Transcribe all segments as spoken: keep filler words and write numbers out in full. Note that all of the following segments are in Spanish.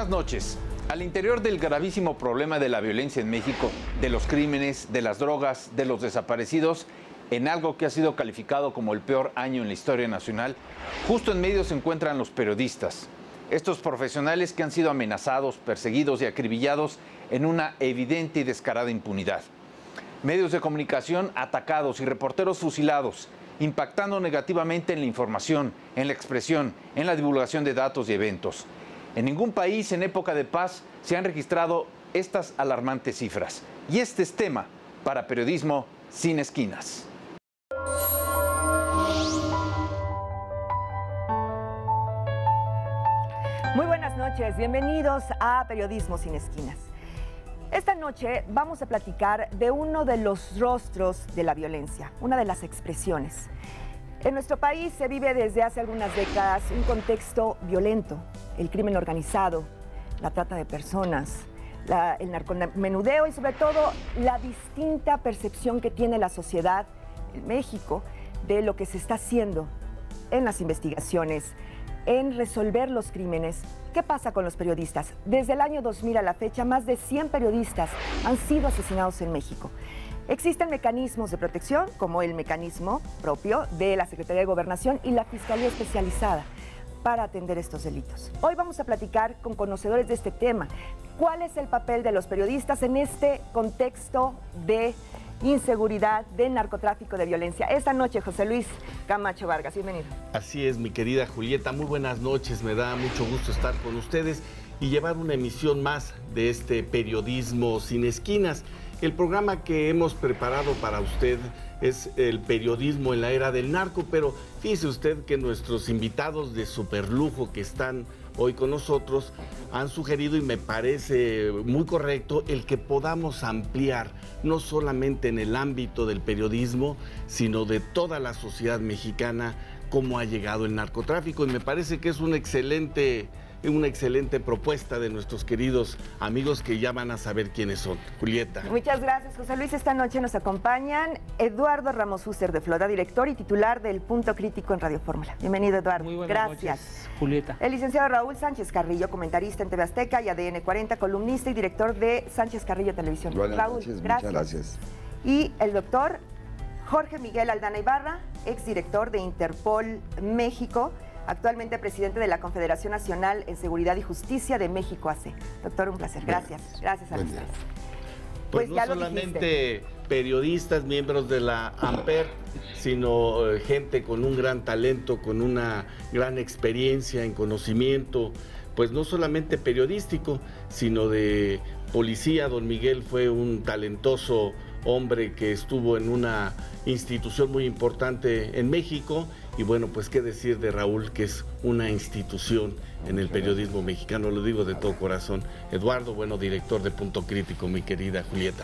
noches. Al interior del gravísimo problema de la violencia en México, de los crímenes, de las drogas, de los desaparecidos, en algo que ha sido calificado como el peor año en la historia nacional, justo en medio se encuentran los periodistas. Estos profesionales que han sido amenazados, perseguidos y acribillados en una evidente y descarada impunidad. Medios de comunicación atacados y reporteros fusilados, impactando negativamente en la información, en la expresión, en la divulgación de datos y eventos. En ningún país en época de paz se han registrado estas alarmantes cifras. Y este es tema para Periodismo Sin Esquinas. Muy buenas noches, bienvenidos a Periodismo Sin Esquinas. Esta noche vamos a platicar de uno de los rostros de la violencia, una de las expresiones. En nuestro país se vive desde hace algunas décadas un contexto violento, el crimen organizado, la trata de personas, la, el narcomenudeo y sobre todo la distinta percepción que tiene la sociedad en México de lo que se está haciendo en las investigaciones, en resolver los crímenes. ¿Qué pasa con los periodistas? Desde el año dos mil a la fecha, más de cien periodistas han sido asesinados en México. Existen mecanismos de protección, como el mecanismo propio de la Secretaría de Gobernación y la Fiscalía Especializada para atender estos delitos. Hoy vamos a platicar con conocedores de este tema. ¿Cuál es el papel de los periodistas en este contexto de inseguridad, de narcotráfico, de violencia? Esta noche, José Luis Camacho Vargas, bienvenido. Así es, mi querida Julieta, muy buenas noches, me da mucho gusto estar con ustedes y llevar una emisión más de este Periodismo Sin Esquinas. El programa que hemos preparado para usted es el periodismo en la era del narco, pero fíjese usted que nuestros invitados de superlujo que están hoy con nosotros han sugerido, y me parece muy correcto, el que podamos ampliar no solamente en el ámbito del periodismo, sino de toda la sociedad mexicana, cómo ha llegado el narcotráfico. Y me parece que es un excelente... una excelente propuesta de nuestros queridos amigos que ya van a saber quiénes son. Julieta. Muchas gracias, José Luis. Esta noche nos acompañan Eduardo Ramos Fuster de Flora, director y titular del Punto Crítico en Radio Fórmula. Bienvenido, Eduardo. Muy buenas gracias. Noches, Julieta. El licenciado Raúl Sánchez Carrillo, comentarista en T V Azteca y A D N cuarenta, columnista y director de Sánchez Carrillo Televisión. Buenas Raúl, noches, gracias. muchas gracias. Y el doctor Jorge Miguel Aldana Ibarra, exdirector de Interpol México, actualmente presidente de la Confederación Nacional en Seguridad y Justicia de México A C. Doctor, un placer. Gracias. Gracias a los tres. Pues, pues no solamente periodistas, miembros de la AMPER, sino eh, gente con un gran talento, con una gran experiencia en conocimiento, pues no solamente periodístico, sino de policía. Don Miguel fue un talentoso hombre que estuvo en una institución muy importante en México. Y bueno, pues qué decir de Raúl, que es una institución en el periodismo mexicano, lo digo de todo corazón. Eduardo, bueno, director de Punto Crítico, mi querida Julieta.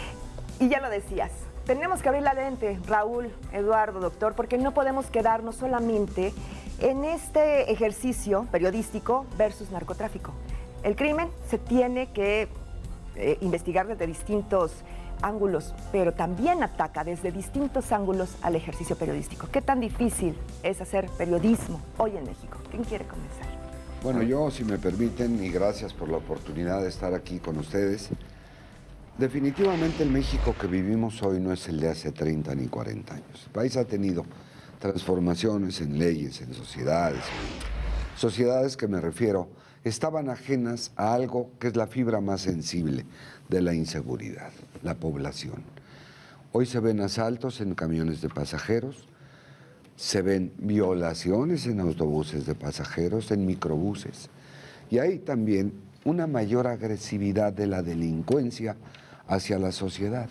Y ya lo decías, tenemos que abrir la lente, Raúl, Eduardo, doctor, porque no podemos quedarnos solamente en este ejercicio periodístico versus narcotráfico. El crimen se tiene que eh, investigar desde distintos ángulos, pero también ataca desde distintos ángulos al ejercicio periodístico. ¿Qué tan difícil es hacer periodismo hoy en México? ¿Quién quiere comenzar? Bueno, yo, si me permiten, y gracias por la oportunidad de estar aquí con ustedes, definitivamente el México que vivimos hoy no es el de hace treinta ni cuarenta años. El país ha tenido transformaciones en leyes, en sociedades, en sociedades que me refiero, estaban ajenas a algo que es la fibra más sensible de la inseguridad, la población. Hoy se ven asaltos en camiones de pasajeros, se ven violaciones en autobuses de pasajeros, en microbuses, y hay también una mayor agresividad de la delincuencia hacia la sociedad.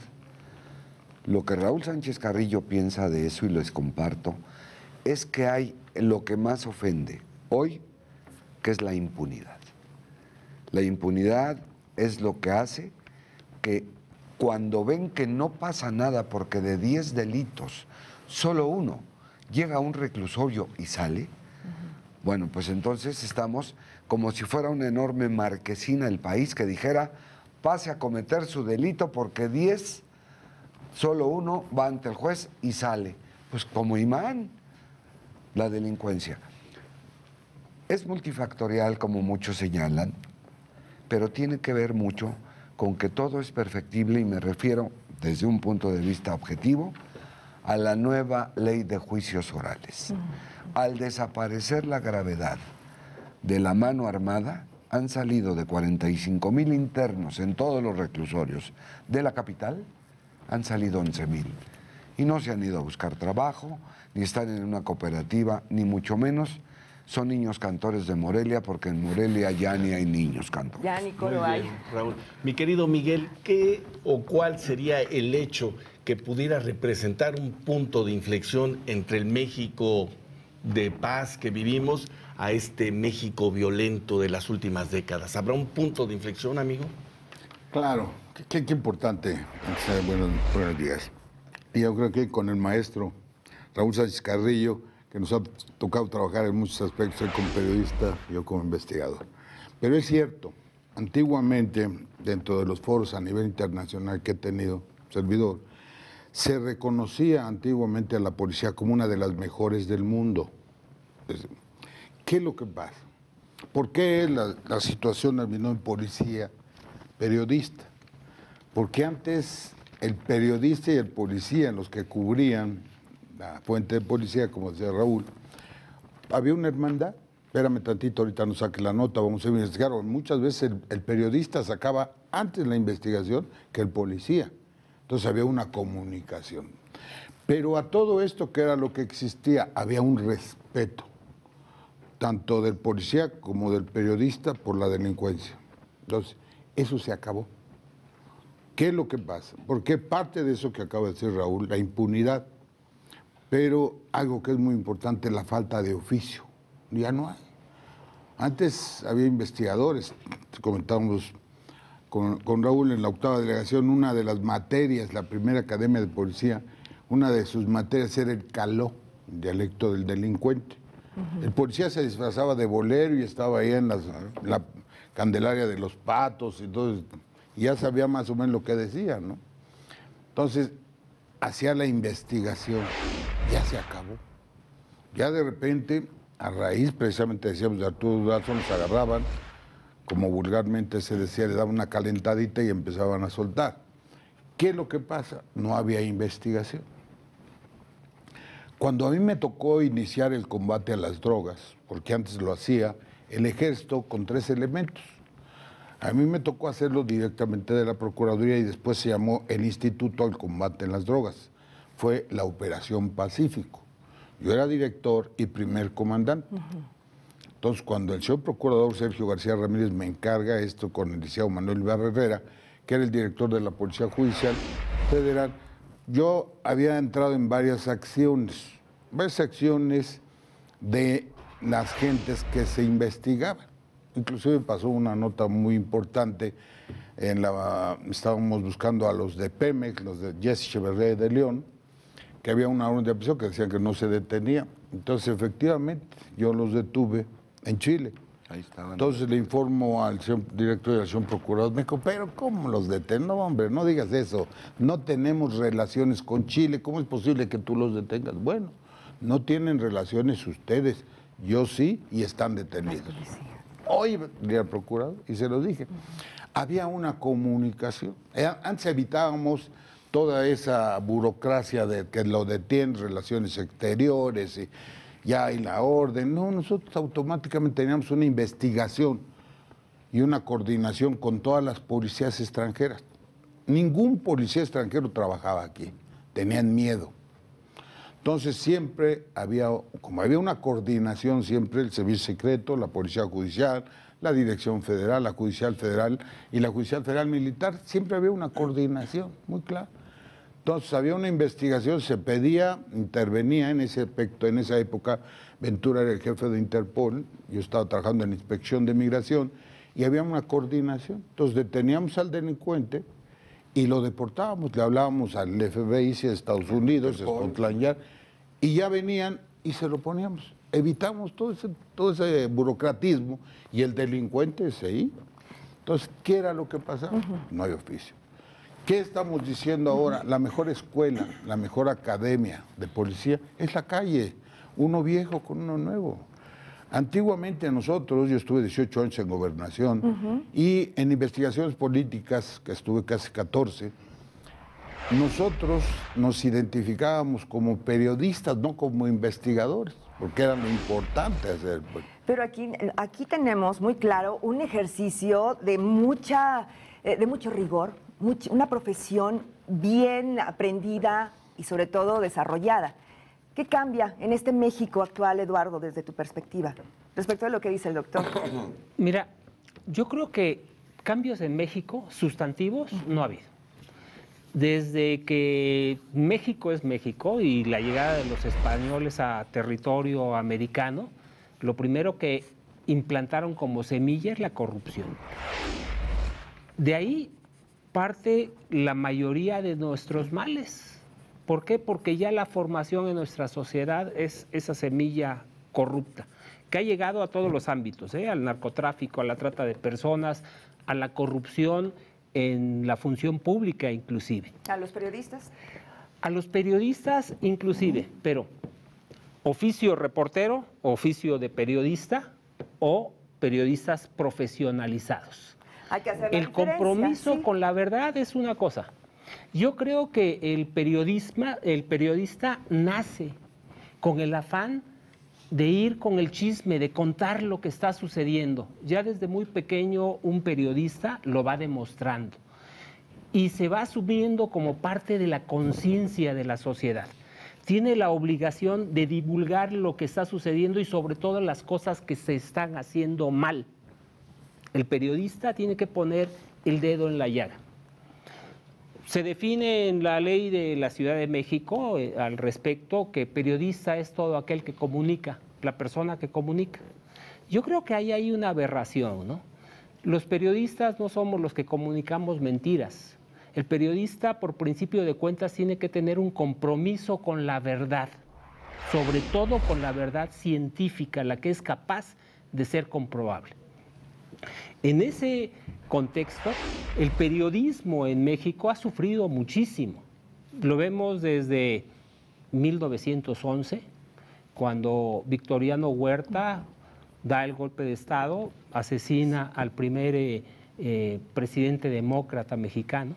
Lo que Raúl Sánchez Carrillo piensa de eso, y les comparto, es que hay lo que más ofende hoy, que es la impunidad. La impunidad es lo que hace que cuando ven que no pasa nada, porque de diez delitos, solo uno llega a un reclusorio y sale, uh-huh. Bueno, pues entonces estamos como si fuera una enorme marquesina el país que dijera, pase a cometer su delito porque diez, solo uno va ante el juez y sale. Pues como imán, la delincuencia. Es multifactorial, como muchos señalan, pero tiene que ver mucho con que todo es perfectible, y me refiero desde un punto de vista objetivo a la nueva ley de juicios orales. Al desaparecer la gravedad de la mano armada, han salido de cuarenta y cinco mil internos en todos los reclusorios de la capital, han salido once mil. Y no se han ido a buscar trabajo, ni están en una cooperativa, ni mucho menos son niños cantores de Morelia, porque en Morelia ya ni hay niños cantores. Ya ni coro Muy hay. bien, Raúl. Mi querido Miguel, ¿qué o cuál sería el hecho que pudiera representar un punto de inflexión entre el México de paz que vivimos a este México violento de las últimas décadas? ¿Habrá un punto de inflexión, amigo? Claro, qué, qué importante. Buenos, buenos días. Y yo creo que con el maestro Raúl Sánchez Carrillo, que nos ha tocado trabajar en muchos aspectos, él como periodista, yo como investigador. Pero es cierto, antiguamente, dentro de los foros a nivel internacional que he tenido, servidor, se reconocía antiguamente a la policía como una de las mejores del mundo. ¿Qué es lo que pasa? ¿Por qué la, la situación terminó en policía periodista? Porque antes el periodista y el policía, los que cubrían la fuente de policía, como decía Raúl, había una hermandad. Espérame tantito, ahorita nos saque la nota, vamos a investigar. Muchas veces el, el periodista sacaba antes la investigación que el policía. Entonces había una comunicación. Pero a todo esto, que era lo que existía, había un respeto, tanto del policía como del periodista, por la delincuencia. Entonces, eso se acabó. ¿Qué es lo que pasa? Porque parte de eso que acaba de decir Raúl, la impunidad, pero algo que es muy importante, la falta de oficio. Ya no hay. Antes había investigadores, comentábamos con, con Raúl en la octava delegación, una de las materias, la primera academia de policía, una de sus materias era el caló, el dialecto del delincuente. Uh-huh. El policía se disfrazaba de bolero y estaba ahí en las, la Candelaria de los Patos, y, entonces, y ya sabía más o menos lo que decía, ¿no? Entonces, hacía la investigación, ya se acabó. Ya de repente, a raíz, precisamente decíamos, de Arturo Durazo, nos agarraban, como vulgarmente se decía, le daban una calentadita y empezaban a soltar. ¿Qué es lo que pasa? No había investigación. Cuando a mí me tocó iniciar el combate a las drogas, porque antes lo hacía el Ejército con tres elementos, a mí me tocó hacerlo directamente de la Procuraduría y después se llamó el Instituto al Combate en las Drogas. Fue la Operación Pacífico. Yo era director y primer comandante. Uh-huh. Entonces, cuando el señor procurador Sergio García Ramírez me encarga esto con el licenciado Manuel Ibarra Herrera, que era el director de la Policía Judicial Federal, yo había entrado en varias acciones, varias acciones de las gentes que se investigaban. Inclusive pasó una nota muy importante, en la, estábamos buscando a los de Pemex, los de Jesse Echeverría de León, que había una orden de aprehensión que decían que no se detenía. Entonces, efectivamente, yo los detuve en Chile. Ahí estaban. Entonces le informo al señor director y al señor procurador, me dijo, pero ¿cómo los detengo? No, hombre, no digas eso, no tenemos relaciones con Chile, ¿cómo es posible que tú los detengas? Bueno, no tienen relaciones ustedes, yo sí, y están detenidos. Hoy le al procurador, y se lo dije, había una comunicación. Antes evitábamos toda esa burocracia de que lo detienen, relaciones exteriores, y ya hay la orden. No, nosotros automáticamente teníamos una investigación y una coordinación con todas las policías extranjeras. Ningún policía extranjero trabajaba aquí, tenían miedo. Entonces siempre había, como había una coordinación siempre, el Servicio Secreto, la Policía Judicial, la Dirección Federal, la Judicial Federal y la Judicial Federal Militar, siempre había una coordinación, muy clara. Entonces había una investigación, se pedía, intervenía en ese aspecto, en esa época, Ventura era el jefe de Interpol, yo estaba trabajando en Inspección de Migración, y había una coordinación. Entonces deteníamos al delincuente y lo deportábamos, le hablábamos al F B I de Estados Unidos, Scotland Yard, y ya venían y se lo poníamos. Evitamos todo ese, todo ese burocratismo y el delincuente se iba. Entonces, ¿qué era lo que pasaba? Uh-huh. No hay oficio. ¿Qué estamos diciendo ahora? La mejor escuela, la mejor academia de policía es la calle. Uno viejo con uno nuevo. Antiguamente nosotros, yo estuve dieciocho años en gobernación uh-huh. y en investigaciones políticas, que estuve casi catorce, nosotros nos identificábamos como periodistas, no como investigadores, porque era lo importante hacer. Pues. Pero aquí, aquí tenemos muy claro un ejercicio de, mucha, de mucho rigor, much, una profesión bien aprendida y sobre todo desarrollada. ¿Qué cambia en este México actual, Eduardo, desde tu perspectiva, respecto a lo que dice el doctor? Mira, yo creo que cambios en México sustantivos no ha habido. Desde que México es México y la llegada de los españoles a territorio americano, lo primero que implantaron como semilla es la corrupción. De ahí parte la mayoría de nuestros males. ¿Por qué? Porque ya la formación en nuestra sociedad es esa semilla corrupta, que ha llegado a todos los ámbitos, ¿eh? Al narcotráfico, a la trata de personas, a la corrupción en la función pública inclusive. ¿A los periodistas? A los periodistas inclusive, uh-huh. pero oficio reportero, oficio de periodista o periodistas profesionalizados. Hay que hacer la El compromiso sí. con la verdad es una cosa. Yo creo que el, periodismo, el periodista nace con el afán de ir con el chisme, de contar lo que está sucediendo. Ya desde muy pequeño un periodista lo va demostrando y se va asumiendo como parte de la conciencia de la sociedad. Tiene la obligación de divulgar lo que está sucediendo y sobre todo las cosas que se están haciendo mal. El periodista tiene que poner el dedo en la llaga. Se define en la ley de la Ciudad de México eh, al respecto que periodista es todo aquel que comunica, la persona que comunica. Yo creo que ahí hay una aberración, ¿no? Los periodistas no somos los que comunicamos mentiras. El periodista, por principio de cuentas, tiene que tener un compromiso con la verdad, sobre todo con la verdad científica, la que es capaz de ser comprobable. En ese contexto, el periodismo en México ha sufrido muchísimo. Lo vemos desde mil novecientos once, cuando Victoriano Huerta da el golpe de Estado, asesina al primer eh, eh, presidente demócrata mexicano,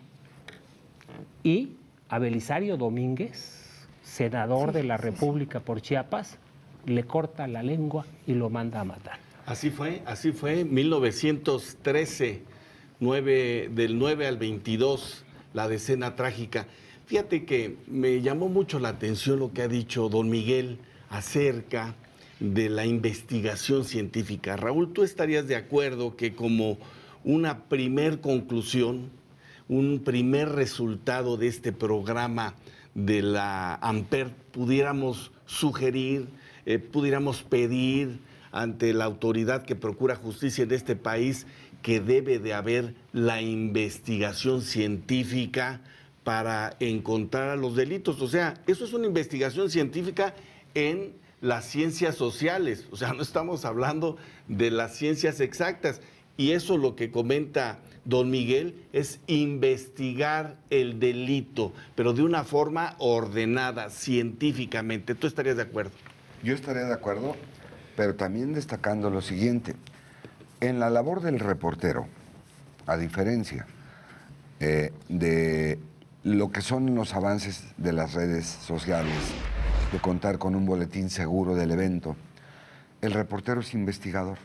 y a Belisario Domínguez, senador de la República por Chiapas, le corta la lengua y lo manda a matar. Así fue, así fue, mil novecientos trece, nueve, del nueve al veintidós, la decena trágica. Fíjate que me llamó mucho la atención lo que ha dicho don Miguel acerca de la investigación científica. Raúl, ¿tú estarías de acuerdo que como una primer conclusión, un primer resultado de este programa de la AMPER pudiéramos sugerir, eh, pudiéramos pedir ante la autoridad que procura justicia en este país que debe de haber la investigación científica para encontrar a los delitos? O sea, eso es una investigación científica en las ciencias sociales, o sea, no estamos hablando de las ciencias exactas. Y eso lo que comenta don Miguel es investigar el delito, pero de una forma ordenada, científicamente. ¿Tú estarías de acuerdo? Yo estaría de acuerdo, pero también destacando lo siguiente. En la labor del reportero, a diferencia eh, de lo que son los avances de las redes sociales, de contar con un boletín seguro del evento, el reportero es investigador.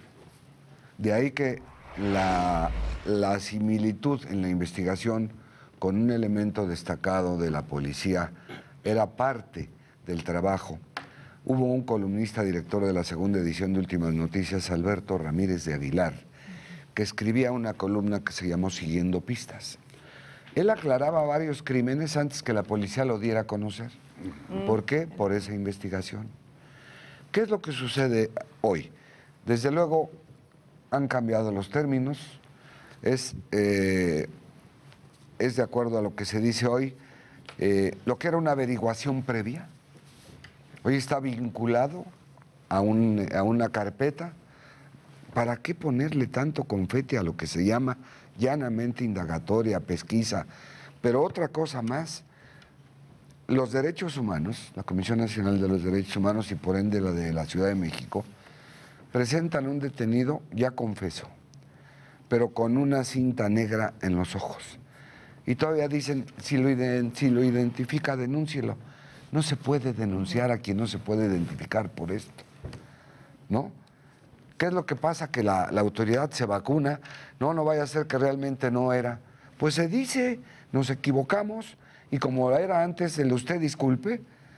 De ahí que la, la similitud en la investigación con un elemento destacado de la policía era parte del trabajo. Hubo un columnista director de la segunda edición de Últimas Noticias, Alberto Ramírez de Aguilar, que escribía una columna que se llamó Siguiendo Pistas. Él aclaraba varios crímenes antes que la policía lo diera a conocer. ¿Por qué? Por esa investigación. ¿Qué es lo que sucede hoy? Desde luego han cambiado los términos, es, eh, es de acuerdo a lo que se dice hoy, eh, lo que era una averiguación previa, hoy está vinculado a, un, a una carpeta. ¿Para qué ponerle tanto confeti a lo que se llama llanamente indagatoria, pesquisa? Pero otra cosa más, los derechos humanos, la Comisión Nacional de los Derechos Humanos y por ende la de la Ciudad de México, presentan un detenido, ya confesó, pero con una cinta negra en los ojos. Y todavía dicen, si lo, si lo identifica, denúncielo. No se puede denunciar a quien no se puede identificar por esto, ¿no? ¿Qué es lo que pasa? Que la, la autoridad se vacuna, no, no vaya a ser que realmente no era. Pues se dice, nos equivocamos, y como era antes, el usted disculpe,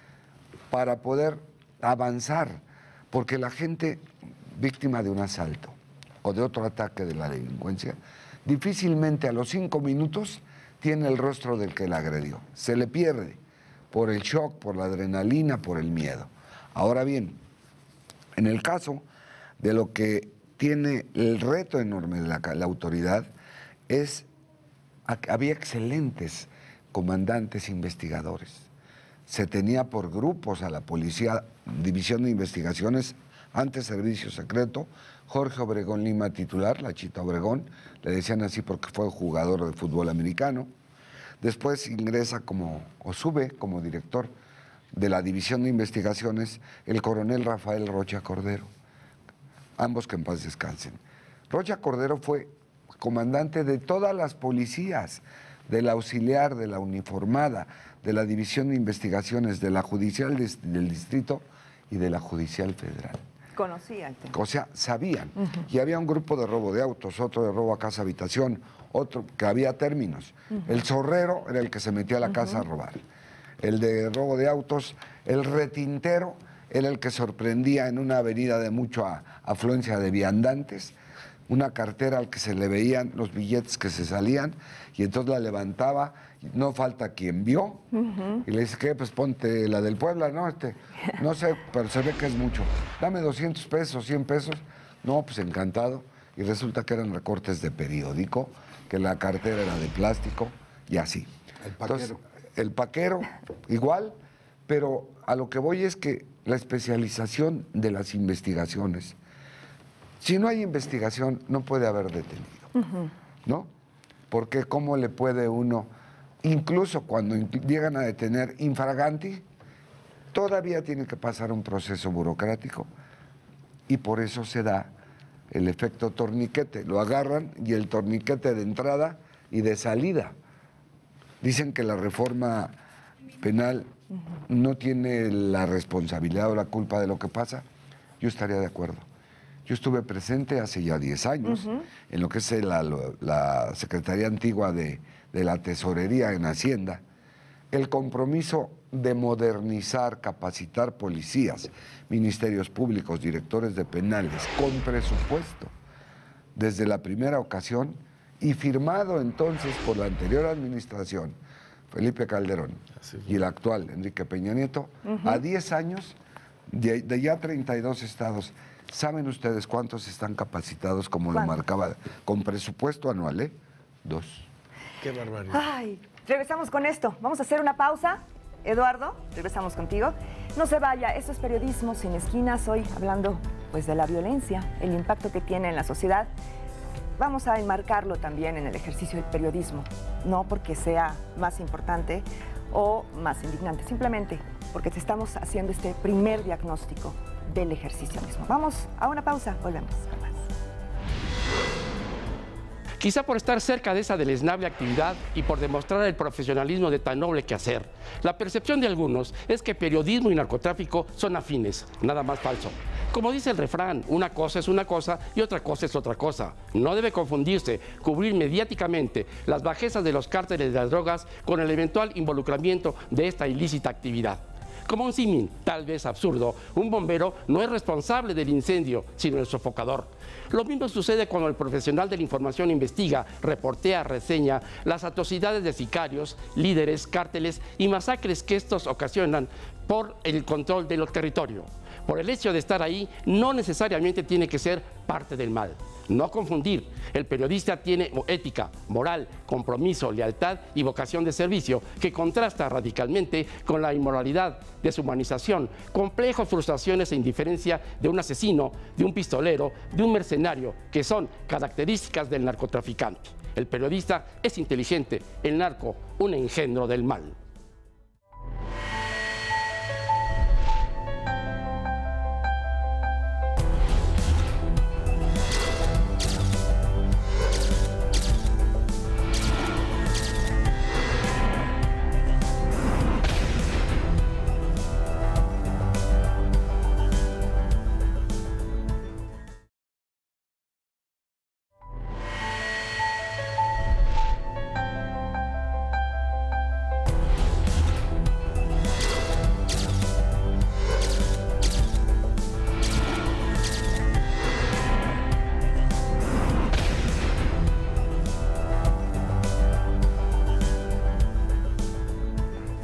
para poder avanzar, porque la gente víctima de un asalto o de otro ataque de la delincuencia, difícilmente a los cinco minutos tiene el rostro del que la agredió. Se le pierde por el shock, por la adrenalina, por el miedo. Ahora bien, en el caso de lo que tiene el reto enorme de la, la autoridad, es, había excelentes comandantes investigadores. Se tenía por grupos a la policía, División de Investigaciones, antes Servicio Secreto, Jorge Obregón Lima titular, la Chita Obregón, le decían así porque fue jugador de fútbol americano. Después ingresa como, o sube como director de la División de Investigaciones, el coronel Rafael Rocha Cordero, ambos que en paz descansen. Rocha Cordero fue comandante de todas las policías, de la auxiliar, de la uniformada, de la División de Investigaciones, de la Judicial de, del Distrito y de la Judicial Federal. Conocían. O sea, sabían. Uh-huh. Y había un grupo de robo de autos, otro de robo a casa habitación, otro que había términos. Uh-huh. El zorrero era el que se metía a la casa uh-huh. a robar. El de robo de autos, el retintero era el que sorprendía en una avenida de mucha afluencia de viandantes, una cartera al que se le veían los billetes que se salían, y entonces la levantaba, no falta quien vio, uh-huh. y le dice, ¿qué? Pues ponte la del Puebla, ¿no? Este, no sé, pero se ve que es mucho. Dame doscientos pesos, cien pesos. No, pues encantado. Y resulta que eran recortes de periódico, que la cartera era de plástico, y así. El paquero. Entonces, el paquero, igual, pero a lo que voy es que la especialización de las investigaciones, si no hay investigación, no puede haber detenido, uh-huh. ¿no? Porque cómo le puede uno, incluso cuando llegan a detener infraganti, todavía tiene que pasar un proceso burocrático, y por eso se da el efecto torniquete. Lo agarran y el torniquete de entrada y de salida. Dicen que la reforma penal uh-huh. no tiene la responsabilidad o la culpa de lo que pasa. Yo estaría de acuerdo. Yo estuve presente hace ya diez años uh-huh. en lo que es la, la Secretaría Antigua de, de la Tesorería en Hacienda, el compromiso de modernizar, capacitar policías, ministerios públicos, directores de penales, con presupuesto, desde la primera ocasión, y firmado entonces por la anterior administración, Felipe Calderón, Así. y el actual, Enrique Peña Nieto, uh-huh. a diez años, de, de ya treinta y dos estados. ¿Saben ustedes cuántos están capacitados como ¿Cuánto? Lo marcaba? Con presupuesto anual, ¿eh? Dos. Qué barbaridad. Ay, regresamos con esto. Vamos a hacer una pausa. Eduardo, regresamos contigo. No se vaya, esto es Periodismo Sin Esquinas. Hoy hablando pues de la violencia, el impacto que tiene en la sociedad. Vamos a enmarcarlo también en el ejercicio del periodismo. No porque sea más importante o más indignante, simplemente porque te estamos haciendo este primer diagnóstico del ejercicio mismo. Vamos a una pausa, volvemos con más. Quizá por estar cerca de esa deleznable actividad y por demostrar el profesionalismo de tan noble quehacer, la percepción de algunos es que periodismo y narcotráfico son afines, nada más falso. Como dice el refrán, una cosa es una cosa y otra cosa es otra cosa. No debe confundirse cubrir mediáticamente las bajezas de los cárteles de las drogas con el eventual involucramiento de esta ilícita actividad. Como un símil, tal vez absurdo, un bombero no es responsable del incendio, sino el sofocador. Lo mismo sucede cuando el profesional de la información investiga, reportea, reseña las atrocidades de sicarios, líderes, cárteles y masacres que estos ocasionan por el control del territorio. Por el hecho de estar ahí, no necesariamente tiene que ser parte del mal. No confundir, el periodista tiene ética, moral, compromiso, lealtad y vocación de servicio que contrasta radicalmente con la inmoralidad, deshumanización, complejos frustraciones e indiferencia de un asesino, de un pistolero, de un mercenario, que son características del narcotraficante. El periodista es inteligente, el narco un engendro del mal.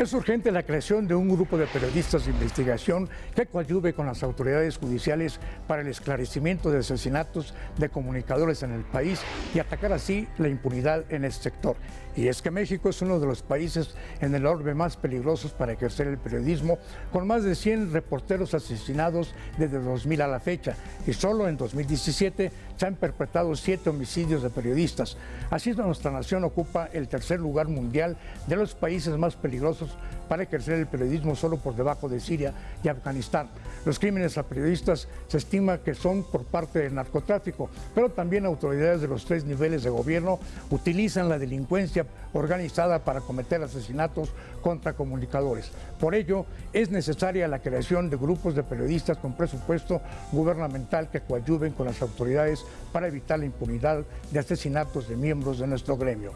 Es urgente la creación de un grupo de periodistas de investigación que coadyuve con las autoridades judiciales para el esclarecimiento de asesinatos de comunicadores en el país y atacar así la impunidad en este sector. Y es que México es uno de los países en el orbe más peligrosos para ejercer el periodismo, con más de cien reporteros asesinados desde dos mil a la fecha, y solo en dos mil diecisiete se han perpetrado siete homicidios de periodistas. Así, nuestra nación ocupa el tercer lugar mundial de los países más peligrosos para ejercer el periodismo, solo por debajo de Siria y Afganistán. Los crímenes a periodistas se estima que son por parte del narcotráfico, pero también autoridades de los tres niveles de gobierno utilizan la delincuencia organizada para cometer asesinatos contra comunicadores. Por ello, es necesaria la creación de grupos de periodistas con presupuesto gubernamental que coadyuven con las autoridades para evitar la impunidad de asesinatos de miembros de nuestro gremio.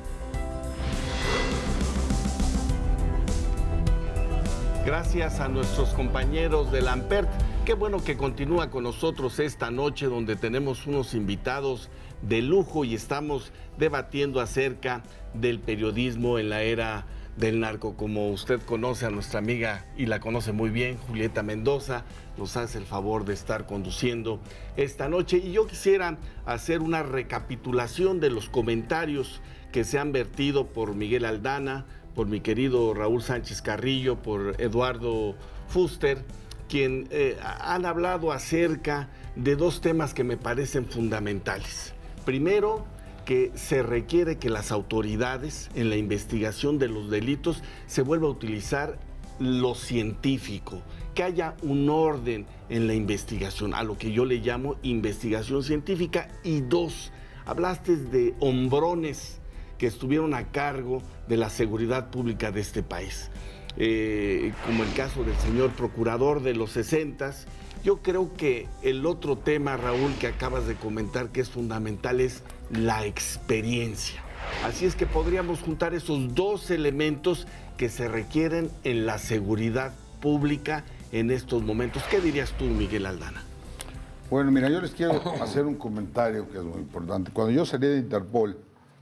Gracias a nuestros compañeros de Lampert. Qué bueno que continúa con nosotros esta noche, donde tenemos unos invitados de lujo y estamos debatiendo acerca del periodismo en la era del narco. Como usted conoce a nuestra amiga y la conoce muy bien, Julieta Mendoza, nos hace el favor de estar conduciendo esta noche. Y yo quisiera hacer una recapitulación de los comentarios que se han vertido por Miguel Aldana, por mi querido Raúl Sánchez Carrillo, por Eduardo Fuster, quien eh, han hablado acerca de dos temas que me parecen fundamentales. Primero, que se requiere que las autoridades en la investigación de los delitos se vuelva a utilizar lo científico, que haya un orden en la investigación, a lo que yo le llamo investigación científica. Y dos, hablaste de hombrones que estuvieron a cargo de la seguridad pública de este país, eh, como el caso del señor procurador de los sesentas. Yo creo que el otro tema, Raúl, que acabas de comentar, que es fundamental, es la experiencia. Así es que podríamos juntar esos dos elementos que se requieren en la seguridad pública en estos momentos. ¿Qué dirías tú, Miguel Aldana? Bueno, mira, yo les quiero hacer un comentario que es muy importante. Cuando yo salí de Interpol,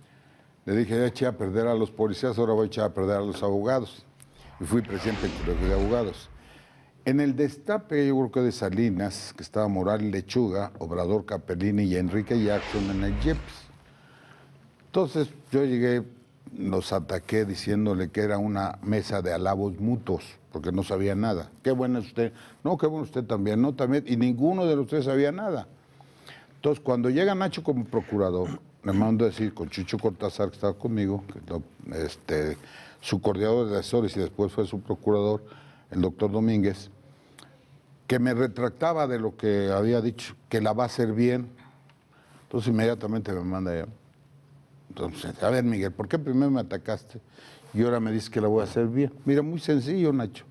le dije, ya eché a perder a los policías, ahora voy a echar a perder a los abogados. Y fui presidente del Colegio de Abogados. En el destape, yo creo que de Salinas, que estaba Morales Lechuga, Obrador Capellini y Enrique Jackson en el I E P S. Entonces yo llegué, los ataqué diciéndole que era una mesa de alabos mutuos, porque no sabía nada. Qué bueno es usted. No, qué bueno usted también, no también. Y ninguno de los tres sabía nada. Entonces, cuando llega Nacho como procurador, le mando a decir con Chucho Cortázar, que estaba conmigo, que no, este, su coordinador de asesores y después fue su procurador, el doctor Domínguez, que me retractaba de lo que había dicho, que la va a hacer bien. Entonces inmediatamente me manda allá. Entonces, a ver, Miguel, ¿por qué primero me atacaste y ahora me dices que la voy a hacer bien? Mira, muy sencillo, Nacho.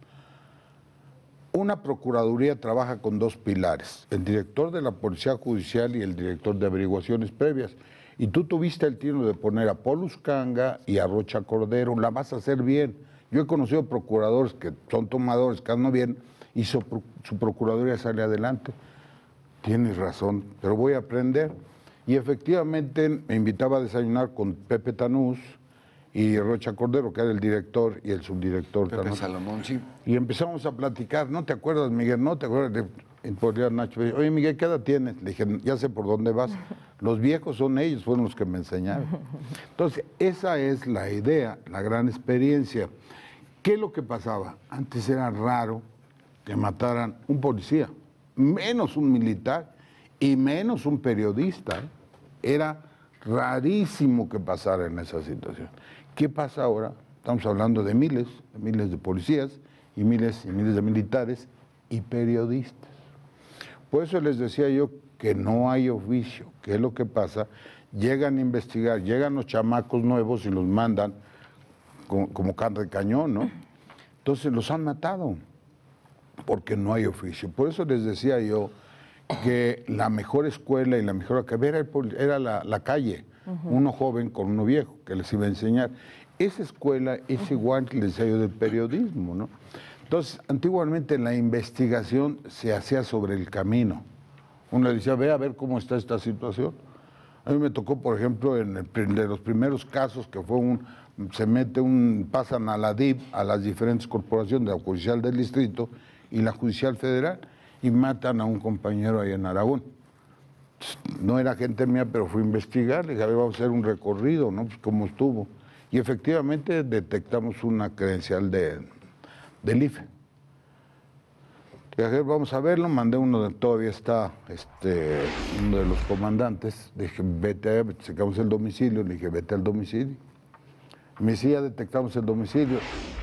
Una procuraduría trabaja con dos pilares, el director de la Policía Judicial y el director de averiguaciones previas. Y tú tuviste el tino de poner a Polus Canga y a Rocha Cordero, la vas a hacer bien. Yo he conocido procuradores que son tomadores, que andan bien, y su, su procuraduría sale adelante. Tienes razón, pero voy a aprender. Y efectivamente me invitaba a desayunar con Pepe Tanús y Rocha Cordero, que era el director y el subdirector. Pepe Tanús. Salomón, sí. Y empezamos a platicar. ¿No te acuerdas, Miguel? ¿No te acuerdas? De, podría Nacho. Oye, Miguel, ¿qué edad tienes? Le dije, ya sé por dónde vas. Los viejos son ellos, fueron los que me enseñaron. Entonces, esa es la idea, la gran experiencia. ¿Qué es lo que pasaba? Antes era raro que mataran un policía, menos un militar y menos un periodista. ¿eh? Era rarísimo que pasara en esa situación. ¿Qué pasa ahora? Estamos hablando de miles, de miles de policías y miles y miles de militares y periodistas. Por eso les decía yo que no hay oficio. ¿Qué es lo que pasa? Llegan a investigar, llegan los chamacos nuevos y los mandan como, como can de cañón, ¿no? Entonces los han matado porque no hay oficio. Por eso les decía yo que la mejor escuela y la mejor academia era, era la, la calle, uh-huh. Uno joven con uno viejo que les iba a enseñar. Esa escuela es igual que el ensayo del periodismo, ¿no? Entonces, antiguamente la investigación se hacía sobre el camino. Uno le decía, ve a ver cómo está esta situación. A mí me tocó, por ejemplo, en el, de los primeros casos que fue un, se mete un, pasan a la D I F, a las diferentes corporaciones, la judicial del distrito y la judicial federal, y matan a un compañero ahí en Aragón. No era gente mía, pero fui a investigar, le dije, a ver, vamos a hacer un recorrido, ¿no? Pues cómo estuvo. Y efectivamente detectamos una credencial de, del I F E. Le dije, vamos a verlo, mandé uno, de, todavía está este, uno de los comandantes, le dije, vete, sacamos el domicilio, le dije, vete al domicilio. Me decía, ya detectamos el domicilio,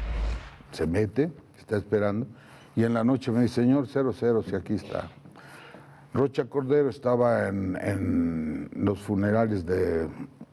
se mete, está esperando, y en la noche me dice, señor, cero, cero, si aquí está. Rocha Cordero estaba en, en los funerales de,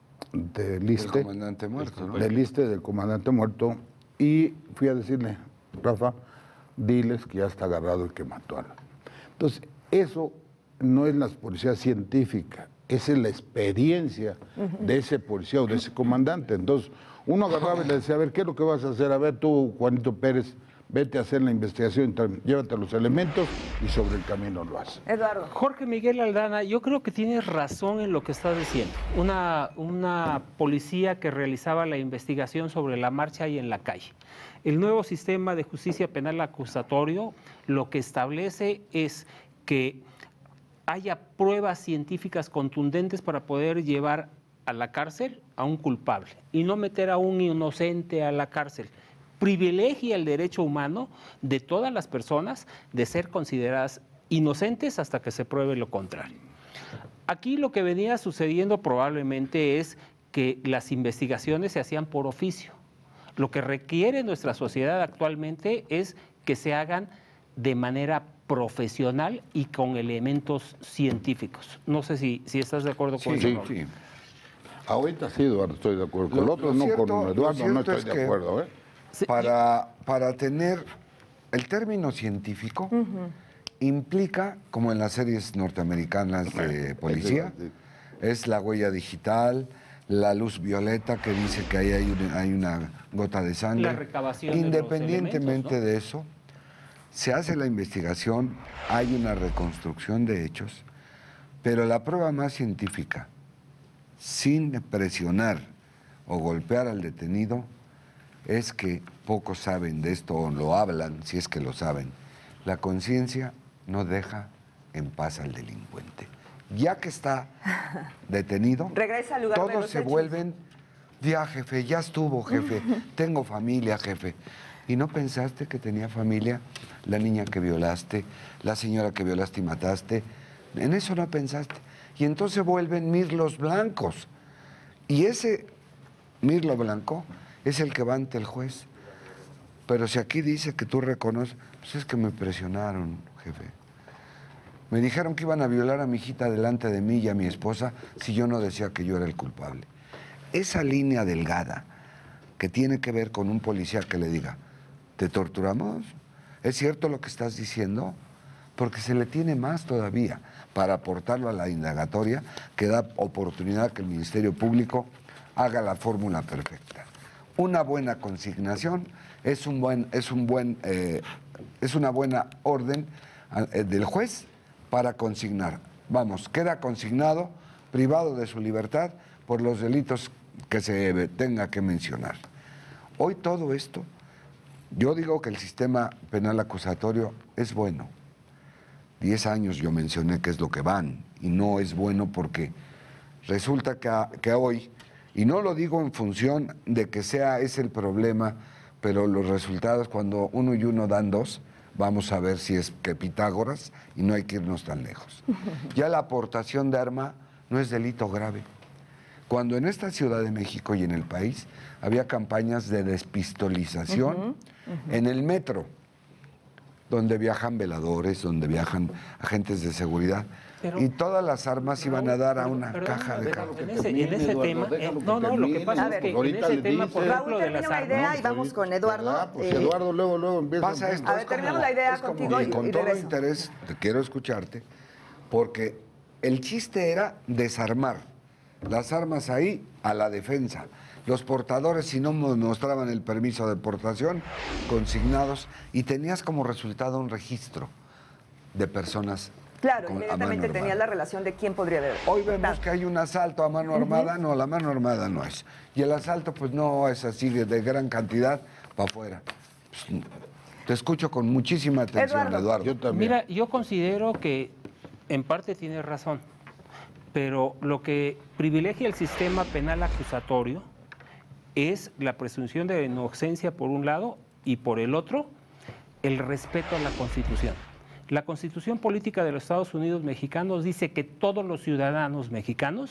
de Liste. Del comandante muerto, ¿no? De Liste, del comandante muerto, y fui a decirle, Rafa, diles que ya está agarrado el que mató a la. Entonces, eso no es la policía científica, esa es la experiencia uh-huh. de ese policía o de ese comandante. Entonces, uno agarraba y le decía, a ver, ¿qué es lo que vas a hacer? A ver, tú, Juanito Pérez, vete a hacer la investigación, llévate los elementos y sobre el camino lo haces. Eduardo. Jorge Miguel Aldana, yo creo que tienes razón en lo que estás diciendo. Una, una policía que realizaba la investigación sobre la marcha y en la calle. El nuevo sistema de justicia penal acusatorio lo que establece es que haya pruebas científicas contundentes para poder llevar a la cárcel a un culpable y no meter a un inocente a la cárcel. Privilegia el derecho humano de todas las personas de ser consideradas inocentes hasta que se pruebe lo contrario. Aquí lo que venía sucediendo probablemente es que las investigaciones se hacían por oficio. Lo que requiere nuestra sociedad actualmente es que se hagan de manera profesional y con elementos científicos. No sé si, si estás de acuerdo con sí, eso. Sí, sí. Ahorita sí, Eduardo, estoy de acuerdo. Con el otro no, cierto, con Eduardo no estoy es de acuerdo. ¿eh? Sí, Para, para tener el término científico, uh-huh. implica, como en las series norteamericanas de policía, es la huella digital, la luz violeta que dice que ahí hay una, hay una gota de sangre. La recabación Independientemente de, los elementos, ¿no? de eso, se hace la investigación, hay una reconstrucción de hechos, pero la prueba más científica, sin presionar o golpear al detenido, es que pocos saben de esto o lo hablan, si es que lo saben. La conciencia no deja en paz al delincuente. Ya que está detenido, regresa al lugar de todos los se hechos. vuelven, ya jefe, ya estuvo jefe, tengo familia jefe. ¿Y no pensaste que tenía familia la niña que violaste, la señora que violaste y mataste? En eso no pensaste. Y entonces vuelven mirlos blancos. Y ese mirlo blanco es el que va ante el juez. Pero si aquí dice que tú reconoces, pues es que me presionaron, jefe. Me dijeron que iban a violar a mi hijita delante de mí y a mi esposa si yo no decía que yo era el culpable. Esa línea delgada que tiene que ver con un policía que le diga, ¿te torturamos? ¿Es cierto lo que estás diciendo? Porque se le tiene más todavía para aportarlo a la indagatoria que da oportunidad que el Ministerio Público haga la fórmula perfecta. Una buena consignación es, un buen, es, un buen, eh, es una buena orden eh, del juez para consignar. Vamos, queda consignado, privado de su libertad por los delitos que se tenga que mencionar. Hoy todo esto, yo digo que el sistema penal acusatorio es bueno. Diez años yo mencioné que es lo que van, y no es bueno porque resulta que, que hoy, y no lo digo en función de que sea ese el problema, pero los resultados cuando uno y uno dan dos, vamos a ver si es que Pitágoras, y no hay que irnos tan lejos. Ya la aportación de arma no es delito grave. Cuando en esta Ciudad de México y en el país había campañas de despistolización uh-huh, uh-huh. en el metro, donde viajan veladores, donde viajan agentes de seguridad, pero, y todas las armas pero, iban a dar pero, a una pero, caja de carro. En ese, en ese tema, eh, no, no, lo que pasa es que en ese tema, por ejemplo, de las armas... Raúl, termina una idea y vamos con Eduardo. Ah, pues eh, Eduardo luego, luego empieza... Pasa esto, a ver, terminamos la idea contigo y, y con y todo regreso. interés, te quiero escucharte, porque el chiste era desarmar las armas ahí a la defensa. Los portadores, si no mostraban el permiso de portación, consignados, y tenías como resultado un registro de personas Claro, con- a inmediatamente mano tenías armada. la relación de quién podría haber. Hoy vemos matado. que hay un asalto a mano armada, no, la mano armada no es. Y el asalto pues no es así de, de gran cantidad para afuera. Pues, te escucho con muchísima atención, Eduardo. Eduardo. Yo también. Mira, yo considero que en parte tienes razón, pero lo que privilegia el sistema penal acusatorio es la presunción de inocencia por un lado y por el otro el respeto a la Constitución. La Constitución Política de los Estados Unidos Mexicanos dice que todos los ciudadanos mexicanos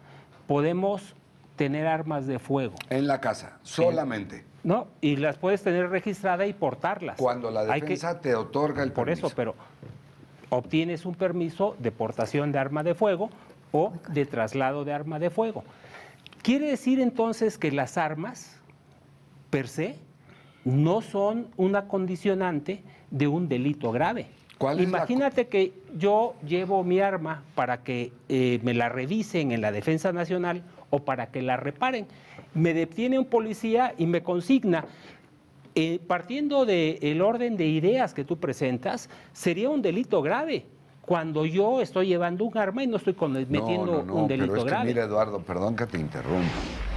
podemos tener armas de fuego, En la casa, solamente. ¿no? Y las puedes tener registradas y portarlas. Cuando la Hay que- defensa te otorga el Por permiso. eso, pero obtienes un permiso de portación de arma de fuego o de traslado de arma de fuego. Quiere decir entonces que las armas, per se, no son una condicionante de un delito grave. ¿Cuál es la Imagínate que yo llevo mi arma para que eh, me la revisen en la Defensa Nacional o para que la reparen. Me detiene un policía y me consigna. Eh, partiendo del orden de ideas que tú presentas, sería un delito grave cuando yo estoy llevando un arma y no estoy cometiendo no, no, no, un delito pero es que grave. mira, Eduardo, perdón que te interrumpa.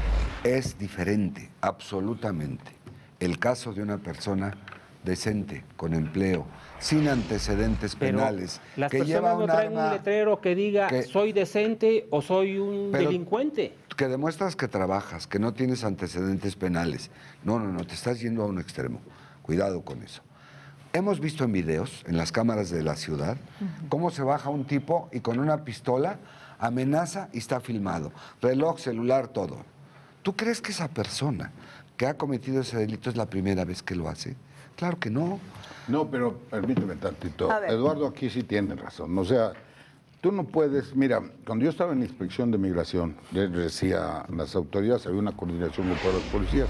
Es diferente, absolutamente, el caso de una persona decente, con empleo, sin antecedentes Pero penales, las que personas lleva no un traen arma, un letrero que diga que- soy decente o soy un Pero- delincuente. que demuestras que trabajas, que no tienes antecedentes penales. No, no, no, te estás yendo a un extremo. Cuidado con eso. Hemos visto en videos, en las cámaras de la ciudad, cómo se baja un tipo y con una pistola amenaza y está filmado. Reloj, celular, todo. ¿Tú crees que esa persona que ha cometido ese delito es la primera vez que lo hace? Claro que no. No, pero permíteme tantito. A ver. Eduardo aquí sí tiene razón. O sea, tú no puedes, mira, cuando yo estaba en inspección de migración, le decía a las autoridades, había una coordinación con todas las policías,